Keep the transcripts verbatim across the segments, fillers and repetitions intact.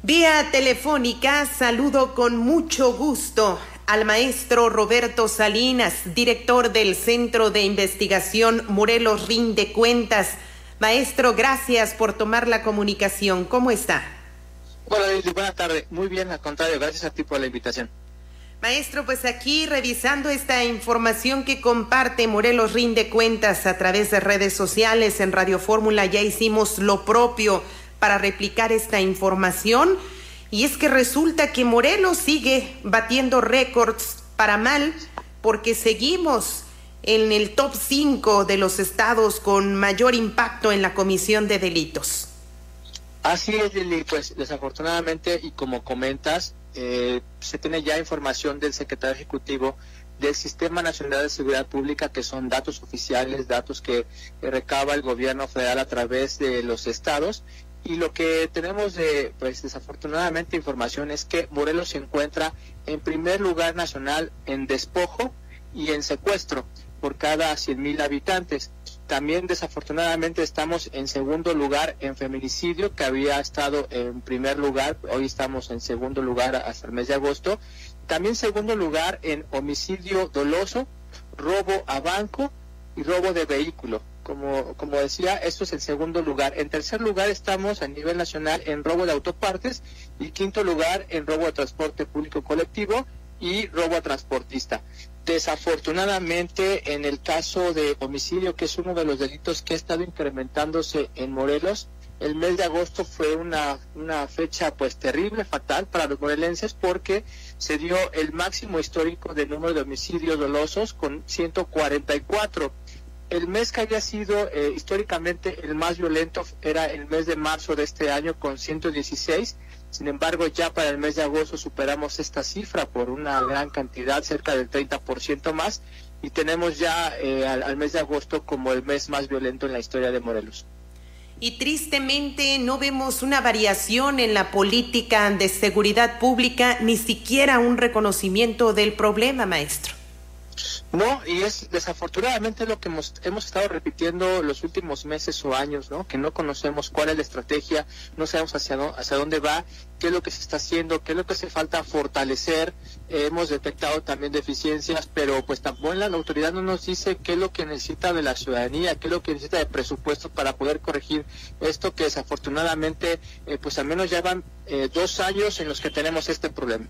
Vía telefónica saludo con mucho gusto al maestro Roberto Salinas, director del Centro de Investigación Morelos Rinde Cuentas. Maestro, gracias por tomar la comunicación. ¿Cómo está? Hola, Lili, buenas tardes. Muy bien, al contrario, gracias a ti por la invitación. Maestro, pues aquí revisando esta información que comparte Morelos Rinde Cuentas a través de redes sociales, en Radio Fórmula ya hicimos lo propio para replicar esta información, y es que resulta que Morelos sigue batiendo récords para mal, porque seguimos en el top cinco de los estados con mayor impacto en la comisión de delitos. Así es, Lili, pues desafortunadamente, y como comentas, eh, se tiene ya información del secretario ejecutivo del Sistema Nacional de Seguridad Pública, que son datos oficiales, datos que eh, recaba el gobierno federal a través de los estados. Y lo que tenemos de, pues desafortunadamente, información es que Morelos se encuentra en primer lugar nacional en despojo y en secuestro por cada cien mil habitantes. También desafortunadamente estamos en segundo lugar en feminicidio, que había estado en primer lugar, hoy estamos en segundo lugar hasta el mes de agosto. También segundo lugar en homicidio doloso, robo a banco y robo de vehículo. Como, como decía, esto es el segundo lugar. En tercer lugar estamos a nivel nacional en robo de autopartes y quinto lugar en robo de transporte público colectivo y robo a transportista. Desafortunadamente, en el caso de homicidio, que es uno de los delitos que ha estado incrementándose en Morelos, el mes de agosto fue una, una fecha pues terrible, fatal para los morelenses, porque se dio el máximo histórico de número de homicidios dolosos con ciento cuarenta y cuatro. El mes que había sido eh, históricamente el más violento era el mes de marzo de este año con ciento dieciséis. Sin embargo, ya para el mes de agosto superamos esta cifra por una gran cantidad, cerca del treinta por ciento más, y tenemos ya eh, al, al mes de agosto como el mes más violento en la historia de Morelos. Y tristemente no vemos una variación en la política de seguridad pública, ni siquiera un reconocimiento del problema, maestro. No, y es desafortunadamente lo que hemos, hemos estado repitiendo los últimos meses o años, ¿no? Que no conocemos cuál es la estrategia, no sabemos hacia, dónde, hacia dónde va, qué es lo que se está haciendo, qué es lo que hace falta fortalecer. Eh, hemos detectado también deficiencias, pero pues tampoco la autoridad no nos dice qué es lo que necesita de la ciudadanía, qué es lo que necesita de presupuesto para poder corregir esto, que desafortunadamente eh, pues al menos ya van eh, dos años en los que tenemos este problema.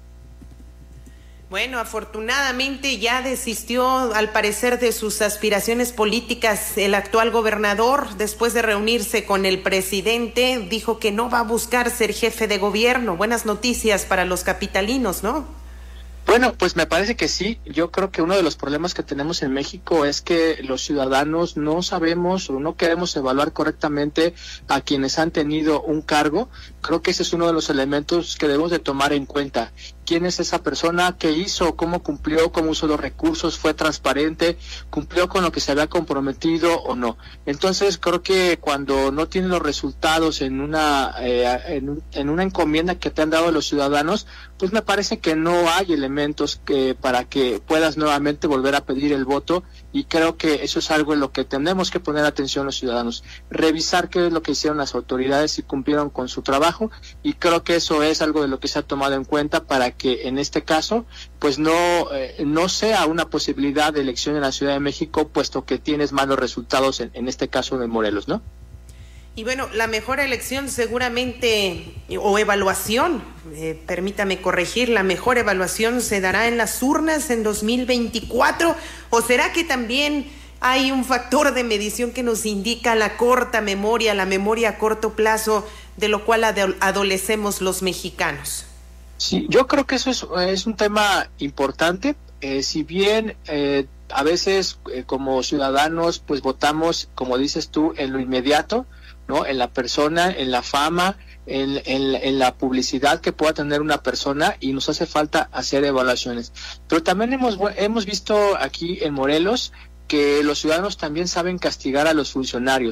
Bueno, afortunadamente ya desistió, al parecer, de sus aspiraciones políticas el actual gobernador. Después de reunirse con el presidente, dijo que no va a buscar ser jefe de gobierno. Buenas noticias para los capitalinos, ¿no? Bueno, pues me parece que sí. Yo creo que uno de los problemas que tenemos en México es que los ciudadanos no sabemos o no queremos evaluar correctamente a quienes han tenido un cargo. Creo que ese es uno de los elementos que debemos de tomar en cuenta. ¿Quién es esa persona? ¿Qué hizo? ¿Cómo cumplió? ¿Cómo usó los recursos? ¿Fue transparente? ¿Cumplió con lo que se había comprometido o no? Entonces creo que cuando no tienen los resultados en una eh, en, en una encomienda que te han dado los ciudadanos, pues me parece que no hay elementos que para que puedas nuevamente volver a pedir el voto, y creo que eso es algo en lo que tenemos que poner atención los ciudadanos, revisar qué es lo que hicieron las autoridades y cumplieron con su trabajo, y creo que eso es algo de lo que se ha tomado en cuenta para que en este caso pues no eh, no sea una posibilidad de elección en la Ciudad de México, puesto que tienes malos resultados en, en este caso de Morelos, ¿no? Y bueno, la mejor elección seguramente, o evaluación, eh, permítame corregir, la mejor evaluación se dará en las urnas en dos mil veinticuatro, ¿o será que también hay un factor de medición que nos indica la corta memoria, la memoria a corto plazo, de lo cual ado- adolecemos los mexicanos? Sí, yo creo que eso es, es un tema importante. Eh, si bien eh, a veces eh, como ciudadanos pues votamos, como dices tú, en lo inmediato, ¿no? En la persona, en la fama, en, en, en la publicidad que pueda tener una persona, y nos hace falta hacer evaluaciones. Pero también hemos, hemos visto aquí en Morelos que los ciudadanos también saben castigar a los funcionarios.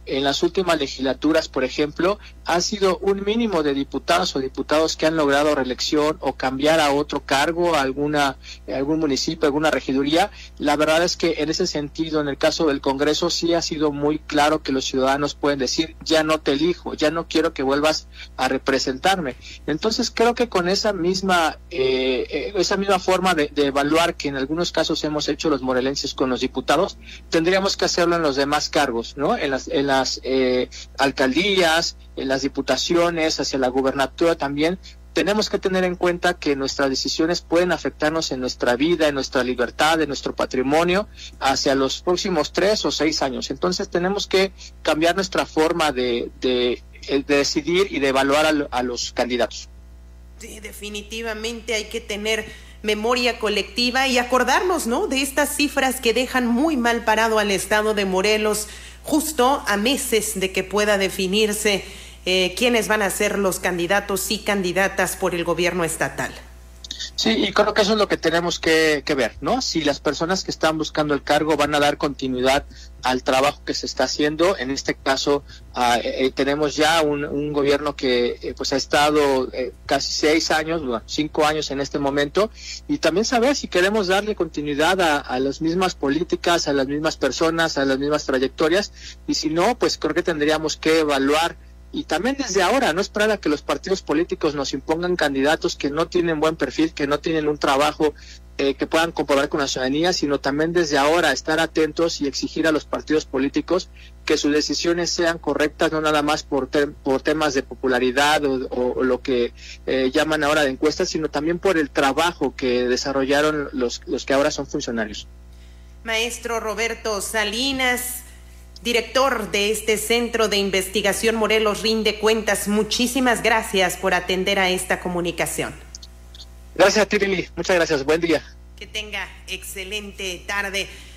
en las últimas legislaturas, por ejemplo, ha sido un mínimo de diputados o diputados que han logrado reelección o cambiar a otro cargo, a alguna, a algún municipio, alguna regiduría. La verdad es que en ese sentido, en el caso del Congreso, sí ha sido muy claro que los ciudadanos pueden decir, ya no te elijo, ya no quiero que vuelvas a representarme. Entonces creo que con esa misma, eh, esa misma forma de, de evaluar que en algunos casos hemos hecho los morelenses con los diputados, tendríamos que hacerlo en los demás cargos, ¿no? En las, en las eh, alcaldías, en las diputaciones, hacia la gubernatura también. Tenemos que tener en cuenta que nuestras decisiones pueden afectarnos en nuestra vida, en nuestra libertad, en nuestro patrimonio, hacia los próximos tres o seis años. Entonces tenemos que cambiar nuestra forma de, de, de decidir y de evaluar a, a los candidatos. Sí, definitivamente hay que tener memoria colectiva y acordarnos, ¿no?, de estas cifras que dejan muy mal parado al estado de Morelos, justo a meses de que pueda definirse eh, quiénes van a ser los candidatos y candidatas por el gobierno estatal. Sí, y creo que eso es lo que tenemos que, que ver, ¿no? Si las personas que están buscando el cargo van a dar continuidad al trabajo que se está haciendo. En este caso, uh, eh, tenemos ya un, un gobierno que eh, pues ha estado eh, casi seis años, bueno, cinco años en este momento, y también saber si queremos darle continuidad a, a las mismas políticas, a las mismas personas, a las mismas trayectorias, y si no, pues creo que tendríamos que evaluar. Y también desde ahora, no esperar a que los partidos políticos nos impongan candidatos que no tienen buen perfil, que no tienen un trabajo eh, que puedan comprobar con la ciudadanía, sino también desde ahora estar atentos y exigir a los partidos políticos que sus decisiones sean correctas, no nada más por, te por temas de popularidad o, o, o lo que eh, llaman ahora de encuestas, sino también por el trabajo que desarrollaron los, los que ahora son funcionarios. Maestro Roberto Salinas, director de este Centro de Investigación Morelos Rinde Cuentas, muchísimas gracias por atender a esta comunicación. Gracias a ti, Lili. Muchas gracias. Buen día. Que tenga excelente tarde.